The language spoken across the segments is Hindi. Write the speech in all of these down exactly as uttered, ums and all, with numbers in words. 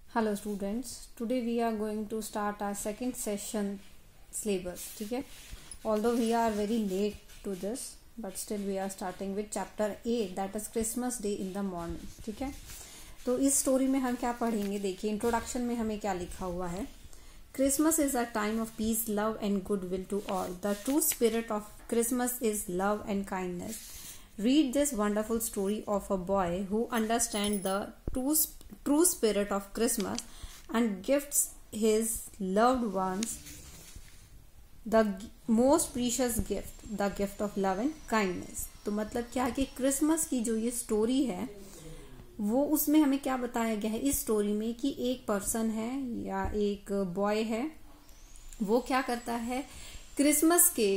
Hello students, today we are going to start our second session syllabus. ठीक है, although we are very late to this but still we are starting with chapter eight, that is Christmas Day in the morning. ठीक है, तो इस स्टोरी में हम क्या पढ़ेंगे, देखिए इंट्रोडक्शन में हमें क्या लिखा हुआ है. Christmas is a time of peace, love and goodwill to all. The true spirit of Christmas is love and kindness. Read this wonderful story of a boy who understands the true, true spirit of Christmas and gifts his loved ones the most precious gift, the gift of love and kindness. तो मतलब क्या है कि क्रिसमस की जो ये स्टोरी है वो उसमें हमें क्या बताया गया है इस स्टोरी में कि एक पर्सन है या एक बॉय है, वो क्या करता है क्रिसमस के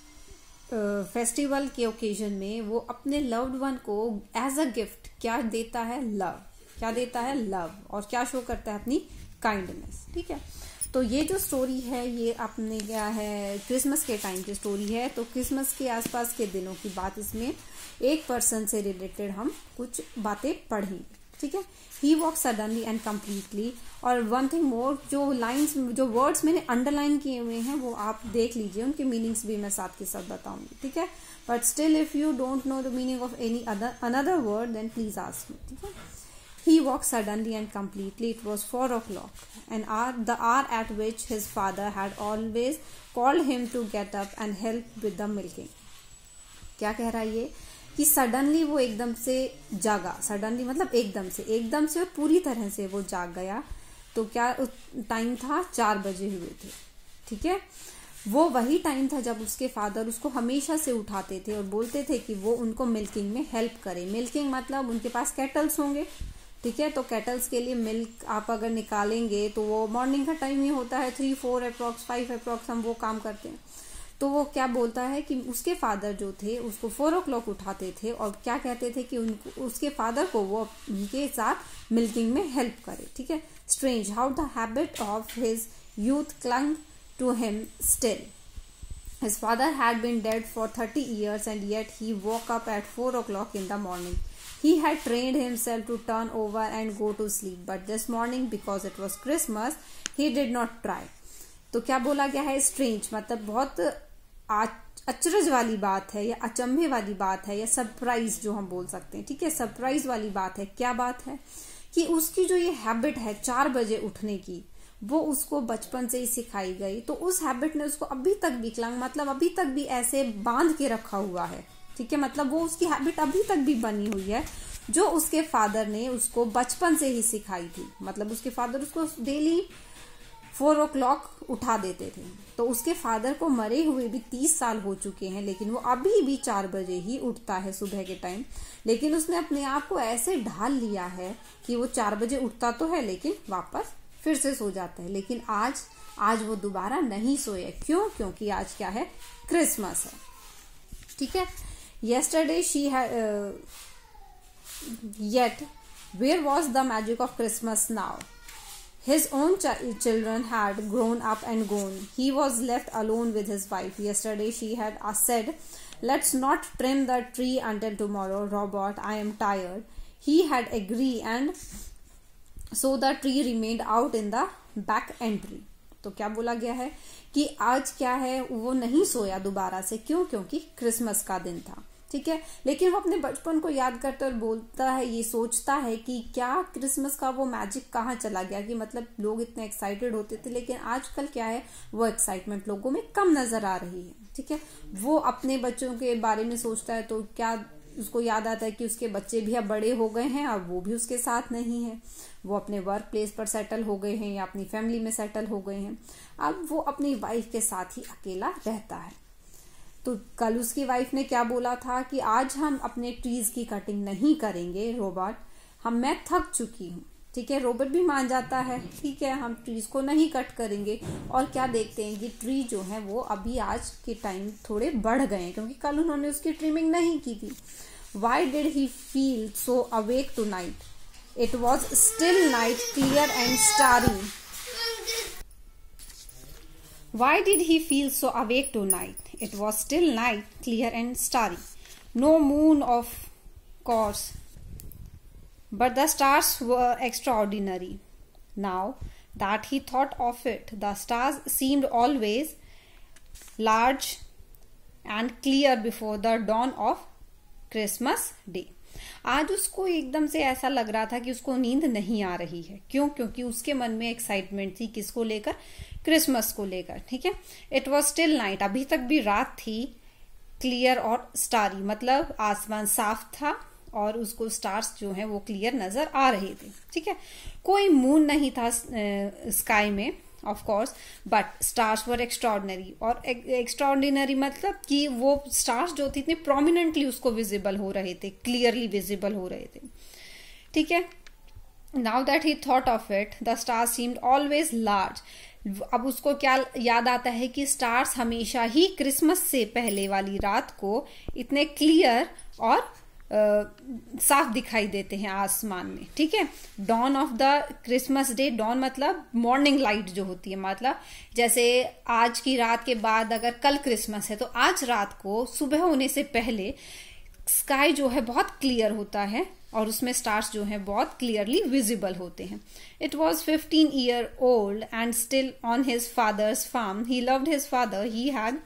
फेस्टिवल के ओकेजन में वो अपने लव्ड वन को एज अ गिफ्ट क्या देता है, लव. क्या देता है, लव. और क्या शो करता है, अपनी काइंडनेस. ठीक है, तो ये जो स्टोरी है ये अपने क्या है क्रिसमस के टाइम की स्टोरी है. तो क्रिसमस के आसपास के दिनों की बात, इसमें एक पर्सन से रिलेटेड हम कुछ बातें पढ़ेंगे. ठीक है, he woke suddenly and completely. और वन थिंग मोर, जो लाइंस जो वर्ड्स मैंने अंडरलाइन किए हुए हैं वो आप देख लीजिए, उनके मीनिंग्स भी मैं साथ के साथ बताऊंगी. ठीक है, but still if you don't know the meaning of any other another word then please ask me. ठीक है, he walked suddenly and completely. It was four o'clock, an hour, the hour at which his father had always called him to get up and help with the milking. क्या कह रहा है ये कि सडनली वो एकदम से जागा. सडनली मतलब एकदम से एकदम से और पूरी तरह से वो जाग गया. तो क्या टाइम था, चार बजे हुए थे. ठीक है, वो वही टाइम था जब उसके फादर उसको हमेशा से उठाते थे और बोलते थे कि वो उनको मिल्किंग में हेल्प करे. मिल्किंग मतलब उनके पास कैटल्स होंगे. ठीक है, तो कैटल्स के लिए मिल्क आप अगर निकालेंगे तो वो मॉर्निंग का टाइम ही होता है, three four approx five approx हम वो काम करते हैं. तो वो क्या बोलता है कि उसके फादर जो थे उसको फोर ओ क्लॉक उठाते थे और क्या कहते थे कि उनको उसके फादर को वो उनके साथ मिल्किंग में हेल्प करे. ठीक है, strange how the habit of his youth clung to him still. His father had been dead for thirty years and yet he woke up at four o'clock in the morning. He had trained himself to turn over and go to sleep, but this morning because it was Christmas, he did not try. तो क्या बोला गया है, स्ट्रेंज मतलब बहुत अचरज वाली बात है या अचंभे वाली बात है या सरप्राइज जो हम बोल सकते हैं. ठीक है, सरप्राइज वाली बात है. क्या बात है कि उसकी जो ये हैबिट है चार बजे उठने की, वो उसको बचपन से ही सिखाई गई. तो उस हैबिट ने उसको अभी तक भी क्लंग मतलब अभी तक भी ऐसे बांध के रखा हुआ है. ठीक है, मतलब वो उसकी हैबिट अभी तक भी बनी हुई है जो उसके फादर ने उसको बचपन से ही सिखाई थी. मतलब उसके फादर उसको डेली फोर ओ क्लॉक उठा देते थे. तो उसके फादर को मरे हुए भी तीस साल हो चुके हैं लेकिन वो अभी भी चार बजे ही उठता है सुबह के टाइम. लेकिन उसने अपने आप को ऐसे ढाल लिया है कि वो चार बजे उठता तो है लेकिन वापस फिर से सो जाता है. लेकिन आज आज वो दोबारा नहीं सोए. क्यों? क्योंकि आज क्या है, क्रिसमस है. ठीक है, yesterday she had uh, yet where was the magic of Christmas now? His own ch- children had grown up and gone. He was left alone with his wife. Yesterday she had uh, said, let's not trim the tree until tomorrow, Robert, I am tired. He had agreed and so the tree remained out in the back entry. तो क्या बोला गया है कि आज क्या है, वो नहीं सोया दोबारा से. क्यों? क्योंकि क्रिसमस का दिन था. ठीक है, लेकिन वो अपने बचपन को याद करता और बोलता है, ये सोचता है कि क्या क्रिसमस का वो मैजिक कहाँ चला गया, कि मतलब लोग इतने एक्साइटेड होते थे लेकिन आजकल क्या है वो एक्साइटमेंट लोगों में कम नजर आ रही है. ठीक है, वो अपने बच्चों के बारे में सोचता है तो क्या उसको याद आता है कि उसके बच्चे भी अब बड़े हो गए हैं और वो भी उसके साथ नहीं है. वो अपने वर्क प्लेस पर सेटल हो गए हैं या अपनी फैमिली में सेटल हो गए हैं. अब वो अपनी वाइफ के साथ ही अकेला रहता है. तो कल उसकी वाइफ ने क्या बोला था कि आज हम अपने ट्रीज की कटिंग नहीं करेंगे रॉबर्ट, हम मैं थक चुकी हूँ. ठीक है, रॉबर्ट भी मान जाता है, ठीक है हम ट्रीज को नहीं कट करेंगे. और क्या देखते हैं कि ट्री जो है वो अभी आज के टाइम थोड़े बढ़ गए हैं क्योंकि कल उन्होंने उसकी ट्रिमिंग नहीं की थी. Why did he feel so awake tonight? It was still night, clear and starry. Why did he feel so awake tonight? It was still night, clear and starry. No moon, of course, but the stars were extraordinary. Now that he thought of it, the stars seemed always large and clear before the dawn of Christmas Day. आज उसको एकदम से ऐसा लग रहा था कि उसको नींद नहीं आ रही है. क्यों? क्योंकि उसके मन में एक्साइटमेंट थी. किसको लेकर? क्रिसमस को लेकर. ठीक है. It was still night. अभी तक भी रात थी. क्लियर और स्टारी मतलब आसमान साफ था और उसको स्टार्स जो हैं वो क्लियर नजर आ रहे थे. ठीक है. कोई मून नहीं था स्काई में of course, but stars were extraordinary. और एक्स्ट्रॉर्डिनरी मतलब कि वो स्टार्स जो थे इतने प्रोमिनेंटली उसको विजिबल हो रहे थे, क्लियरली विजिबल हो रहे थे. ठीक है. Now that he thought of it, the stars seemed always large. अब उसको क्या याद आता है कि स्टार्स हमेशा ही क्रिसमस से पहले वाली रात को इतने क्लियर और Uh, साफ दिखाई देते हैं आसमान में. ठीक है. Dawn of the Christmas day. Dawn मतलब मॉर्निंग लाइट जो होती है. मतलब जैसे आज की रात के बाद अगर कल क्रिसमस है तो आज रात को सुबह होने से पहले स्काई जो है बहुत क्लियर होता है और उसमें स्टार्स जो है बहुत क्लियरली विजिबल होते हैं. It was fifteen year old and still on his father's farm. He loved his father. He had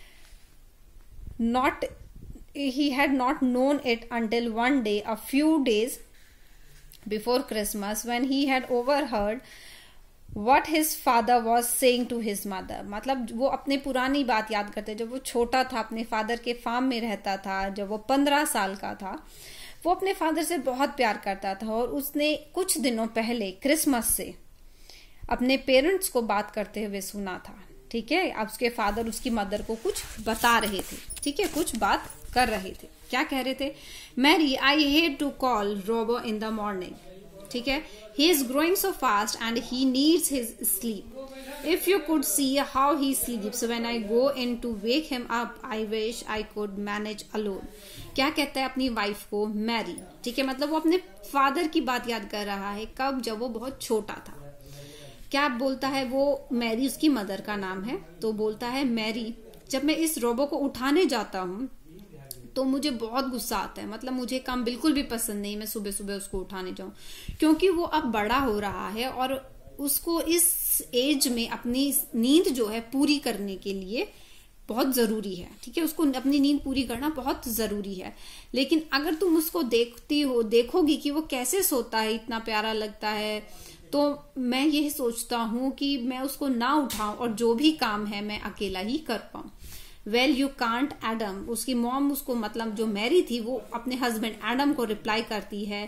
not he had not known it until one day, a few days before Christmas, when he had overheard what his father was saying to his mother. मतलब वो अपने पुरानी बात याद करते. जब वो छोटा था, अपने फादर के फार्म में रहता था, जब वो पंद्रह साल का था, वो अपने फादर से बहुत प्यार करता था और उसने कुछ दिनों पहले क्रिसमस से अपने पेरेंट्स को बात करते हुए सुना था. ठीक है. अब उसके फादर उसकी मदर को कुछ बता रहे थे. ठीक है. कुछ बात कर रहे थे. क्या कह रहे थे? Mary, I hate to call Rob in the morning. ठीक है. He is growing so fast and he needs his sleep. If you could see how he sleeps when I go in to wake him up, I wish I could manage alone. क्या कहता है अपनी वाइफ को? मैरी. ठीक है. मतलब वो अपने फादर की बात याद कर रहा है. कब? जब वो बहुत छोटा था. क्या बोलता है वो? मैरी उसकी मदर का नाम है. तो बोलता है, मैरी, जब मैं इस रोबो को उठाने जाता हूँ तो मुझे बहुत गुस्सा आता है. मतलब मुझे काम बिल्कुल भी पसंद नहीं मैं सुबह सुबह उसको उठाने जाऊं, क्योंकि वो अब बड़ा हो रहा है और उसको इस एज में अपनी नींद जो है पूरी करने के लिए बहुत जरूरी है. ठीक है. उसको अपनी नींद पूरी करना बहुत जरूरी है. लेकिन अगर तुम उसको देखती हो, देखोगी कि वो कैसे सोता है, इतना प्यारा लगता है, तो मैं यही सोचता हूं कि मैं उसको ना उठाऊं और जो भी काम है मैं अकेला ही कर पाऊं. Well you can't Adam. उसकी मॉम उसको मतलब जो मैरी थी वो अपने हस्बैंड एडम को रिप्लाई करती है,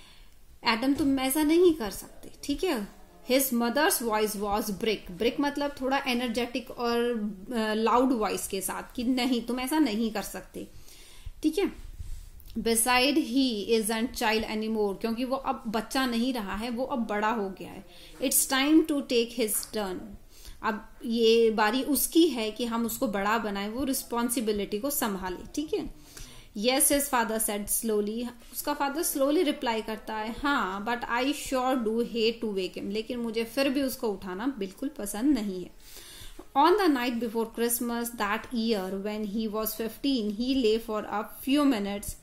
एडम तुम ऐसा नहीं कर सकते. ठीक है. His mother's voice was brick. Brick मतलब थोड़ा एनर्जेटिक और लाउड वॉइस के साथ कि नहीं तुम ऐसा नहीं कर सकते. ठीक है. Beside he is an child any more. क्योंकि वो अब बच्चा नहीं रहा है, वो अब बड़ा हो गया है. It's time to take his turn. अब ये बारी उसकी है कि हम उसको बड़ा बनाए, वो रिस्पॉन्सिबिलिटी को संभाले. ठीक है. Yes his father said slowly. उसका फादर स्लोली रिप्लाई करता है, हाँ but I sure do hate to wake him. लेकिन मुझे फिर भी उसको उठाना बिल्कुल पसंद नहीं है. On the night before Christmas that year when he was fifteen, he lay for a few minutes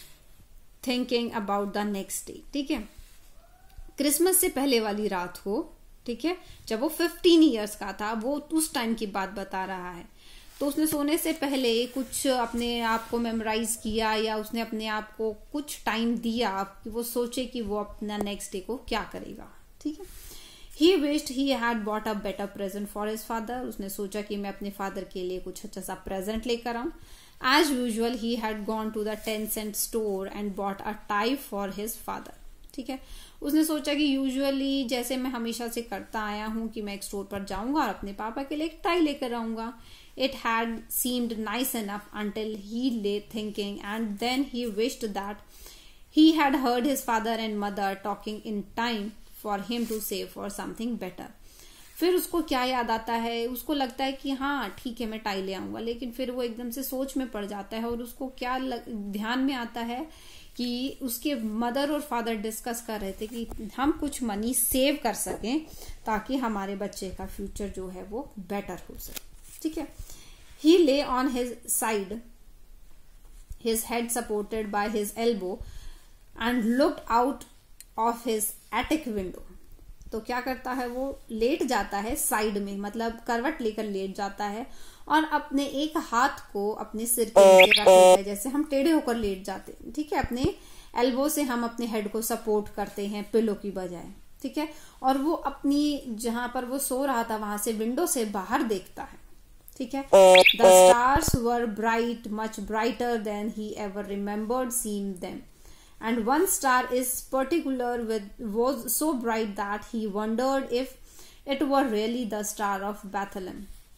thinking about the next day. ठीक है. क्रिसमस से पहले वाली रात को, ठीक है, जब वो फिफ्टीन ईयर्स का था, वो उस टाइम की बात बता रहा है. तो उसने सोने से पहले कुछ अपने आप को मेमोराइज किया या उसने अपने आप को कुछ टाइम दिया कि वो सोचे कि वो अपना नेक्स्ट डे को क्या करेगा. ठीक है. He wished he had bought a better present for his father. उसने सोचा कि मैं अपने फादर के लिए कुछ अच्छा सा प्रेजेंट लेकर आऊं. As usual he had gone to the ten cent store and bought a tie for his father. ठीक है. उसने सोचा कि यूजुअली जैसे मैं हमेशा से करता आया हूं कि मैं एक स्टोर पर जाऊंगा और अपने पापा के लिए एक टाई लेकर आऊंगा. It had seemed nice enough until he lay thinking and then he wished that he had heard his father and mother talking in time for him to save for something better. फिर उसको क्या याद आता है? उसको लगता है कि हाँ ठीक है मैं टाई ले आऊंगा, लेकिन फिर वो एकदम से सोच में पड़ जाता है और उसको क्या ध्यान में आता है कि उसके मदर और फादर डिस्कस कर रहे थे कि हम कुछ मनी सेव कर सकें ताकि हमारे बच्चे का फ्यूचर जो है वो बेटर हो सके. ठीक है. He lay on his side, his head supported by his elbow and looked out of his attic window. तो क्या करता है, वो लेट जाता है साइड में, मतलब करवट लेकर लेट जाता है और अपने एक हाथ को अपने सिर के नीचे रख लेता है, जैसे हम टेढ़े होकर लेट जाते हैं, ठीक है। अपने एल्बो से हम अपने हेड को सपोर्ट करते हैं पिलो की बजाय, ठीक है। और वो अपनी जहां पर वो सो रहा था वहां से विंडो से बाहर देखता है, ठीक है। The stars were bright, much brighter than he ever remembered seeing them, and one star is particular with was so bright that he wondered if it were really the star of Bethlehem.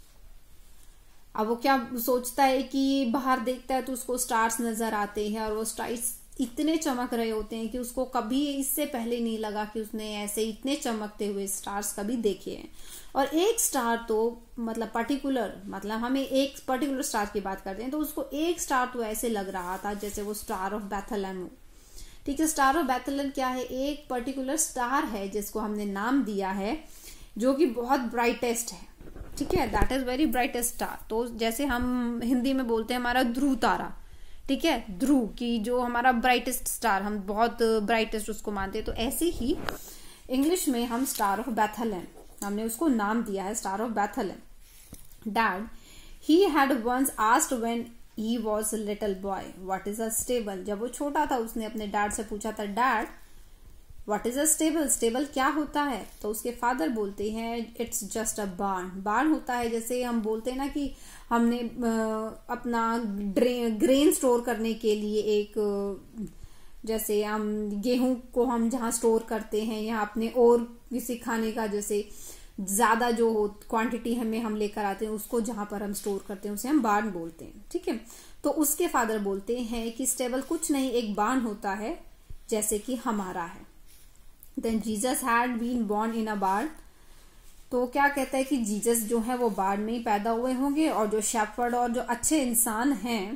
अब वो क्या सोचता है कि बाहर देखता है तो उसको स्टार्स नजर आते हैं और वो स्टार्स इतने चमक रहे होते हैं कि उसको कभी इससे पहले नहीं लगा कि उसने ऐसे इतने चमकते हुए स्टार्स कभी देखे हैं। और एक स्टार तो मतलब पर्टिकुलर, मतलब हमें एक पर्टिकुलर स्टार की बात करते हैं तो उसको एक स्टार तो ऐसे लग रहा था जैसे वो स्टार ऑफ बेथलेहम हो, ठीक है। स्टार ऑफ बेथलेहम क्या है, एक पर्टिकुलर स्टार है जिसको हमने नाम दिया है जो कि बहुत ब्राइटेस्ट है, ठीक है। That is very brightest star. तो जैसे हम हिंदी में बोलते हैं हमारा ध्रुव तारा, ठीक है, ध्रुव की जो हमारा ब्राइटेस्ट स्टार, हम बहुत ब्राइटेस्ट उसको मानते हैं, तो ऐसे ही इंग्लिश में हम स्टार ऑफ बेथलेहम, हमने उसको नाम दिया है star of Bethlehem. Dad he had once asked when he was a little boy what is a stable, जब वो छोटा था उसने अपने डैड से पूछा था, dad what is a stable, stable क्या होता है। तो उसके फादर बोलते हैं it's just a barn, barn होता है जैसे हम बोलते हैं ना कि हमने अपना ग्रेन स्टोर करने के लिए एक, जैसे हम गेहूं को हम जहाँ स्टोर करते हैं या अपने और किसी खाने का जैसे ज्यादा जो हो क्वांटिटी हमें हम लेकर आते हैं उसको जहां पर हम स्टोर करते हैं उसे हम बार्न बोलते हैं, ठीक है। तो उसके फादर बोलते हैं कि स्टेबल कुछ नहीं, एक बार्न होता है जैसे कि हमारा है। Then Jesus had been born in a barn, तो क्या कहता है कि जीसस जो है वो बार्न में ही पैदा हुए होंगे और जो शेफर्ड और जो अच्छे इंसान हैं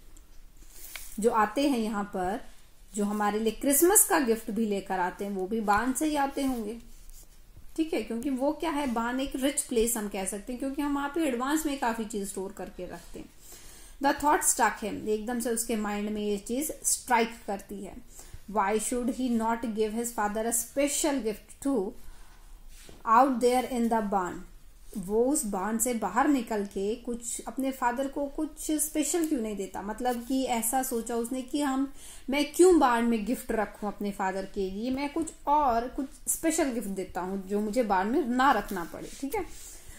जो आते हैं यहाँ पर, जो हमारे लिए क्रिसमस का गिफ्ट भी लेकर आते हैं, वो भी बार्न से ही आते होंगे, ठीक है। क्योंकि वो क्या है, बार्न एक रिच प्लेस हम कह सकते हैं क्योंकि हम वहां पे एडवांस में काफी चीज स्टोर करके रखते हैं। द थॉट स्टक हिम, एकदम से उसके माइंड में ये चीज स्ट्राइक करती है। Why should he not give his father a special gift too out there in the barn, वो उस बार्न से बाहर निकल के कुछ अपने फादर को कुछ स्पेशल क्यों नहीं देता, मतलब कि ऐसा सोचा उसने कि हम मैं क्यों बार्न में गिफ्ट रखूं अपने फादर के लिए, मैं कुछ और कुछ स्पेशल गिफ्ट देता हूं जो मुझे बार्न में ना रखना पड़े, ठीक है।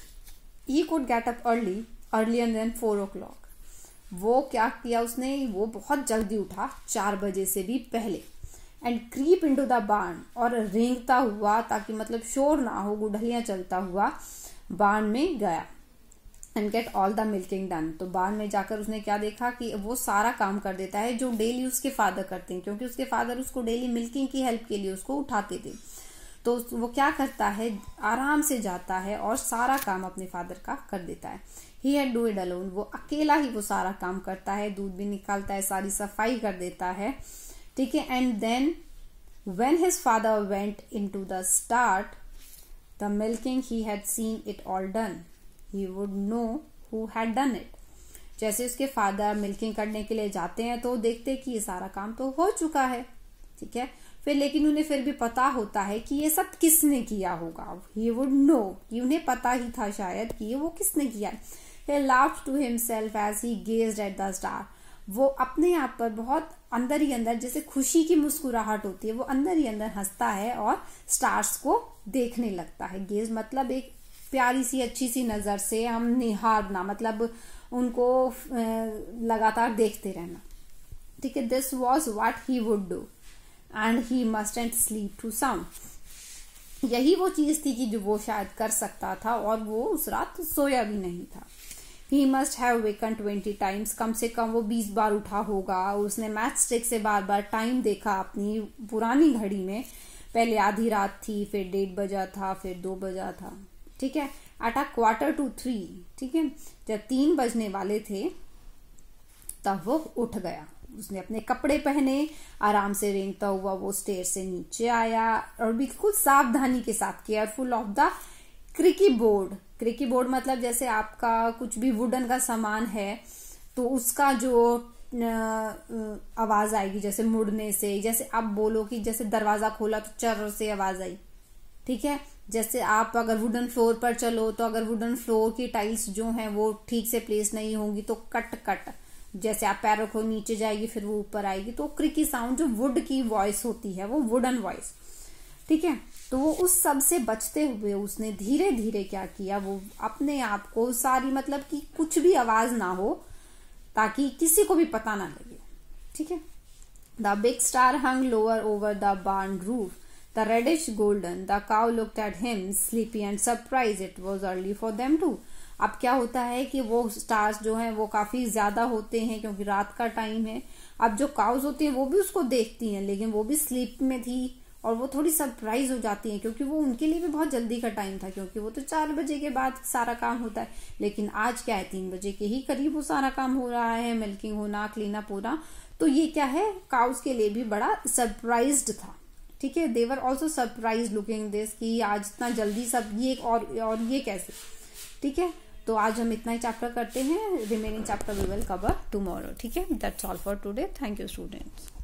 He could get up early earlier than four o'clock, वो क्या किया उसने, वो बहुत जल्दी उठा चार बजे से भी पहले, एंड क्रीप इनटू द बार्न, और रेंगता हुआ ताकि मतलब शोर ना हो, गुडलियां चलता हुआ बार्न में गया, and get all the milking done. तो बार्न में जाकर उसने क्या देखा कि वो सारा काम कर देता है जो डेली उसके फादर करते हैं, क्योंकि उसके फादर उसको डेली मिल्किंग की हेल्प के लिए उसको उठाते थे। तो वो क्या करता है, आराम से जाता है और सारा काम अपने फादर का कर देता है। He had do it alone, वो अकेला ही वो सारा काम करता है, दूध भी निकालता है, सारी सफाई कर देता है, ठीक है। And then when his father went into the start the milking, he had seen it all done, he would know who had done it। जैसे उसके फादर मिल्किंग करने के लिए जाते हैं तो देखते कि ये सारा काम तो हो चुका है, ठीक है। फिर लेकिन उन्हें फिर भी पता होता है कि ये सब किसने किया होगा, he would know, कि उन्हें पता ही था शायद कि ये वो किसने किया। he laughed to himself as he gazed at the star, वो अपने आप पर बहुत अंदर ही अंदर जैसे खुशी की मुस्कुराहट होती है, वो अंदर ही अंदर हंसता है और स्टार्स को देखने लगता है। गेज मतलब एक प्यारी सी अच्छी सी नजर से हम निहारना, मतलब उनको लगातार देखते रहना, ठीक है। This was what he would do and he mustn't sleep too sound, यही वो चीज थी कि जो वो शायद कर सकता था और वो उस रात सोया भी नहीं था। He must have wakened twenty times, कम से कम वो बीस बार उठा होगा। उसने मैच स्टिक से बार बार टाइम देखा अपनी पुरानी घड़ी में, पहले आधी रात थी, फिर डेढ़ बजा था, फिर दो बजा था, ठीक है। At a quarter to three, ठीक है, जब तीन बजने वाले थे तब वो उठ गया। उसने अपने कपड़े पहने, आराम से रेंगता हुआ वो स्टेयर से नीचे आया और बिल्कुल सावधानी के साथ, careful of the creaky board. Creaky board मतलब जैसे आपका कुछ भी वुडन का सामान है तो उसका जो आवाज आएगी जैसे मुड़ने से, जैसे आप बोलो कि जैसे दरवाजा खोला तो चर से आवाज आई, ठीक है। जैसे आप अगर वुडन फ्लोर पर चलो तो अगर वुडन फ्लोर की टाइल्स जो हैं वो ठीक से प्लेस नहीं होंगी तो कट कट, जैसे आप पैर रखो नीचे जाएगी फिर वो ऊपर आएगी, तो क्रिकी साउंड जो वुड की वॉइस होती है वो वुडन वॉइस, ठीक है। तो वो उस सब से बचते हुए उसने धीरे धीरे क्या किया, वो अपने आप को सारी मतलब कि कुछ भी आवाज ना हो ताकि किसी को भी पता ना लगे, ठीक है। The big star hung lower over the barn roof, the reddish golden, the cow looked at him sleepy and surprise, it was early for them too. अब क्या होता है कि वो स्टार्स जो हैं वो काफी ज्यादा होते हैं क्योंकि रात का टाइम है। अब जो काउज होती हैं वो भी उसको देखती हैं, लेकिन वो भी स्लीप में थी और वो थोड़ी सरप्राइज हो जाती हैं क्योंकि वो उनके लिए भी बहुत जल्दी का टाइम था, क्योंकि वो तो चार बजे के बाद सारा काम होता है, लेकिन आज क्या है तीन बजे के ही करीब वो सारा काम हो रहा है, मिल्किंग होना, क्लीन अप होना। तो ये क्या है, काउस के लिए भी बड़ा सरप्राइज्ड था, ठीक है। They were also surprise looking this कि आज इतना जल्दी सब ये और और ये कैसे, ठीक है। तो आज हम इतना ही चैप्टर करते हैं, remaining chapter we will cover tomorrow, ठीक है। That's all for today, thank you students.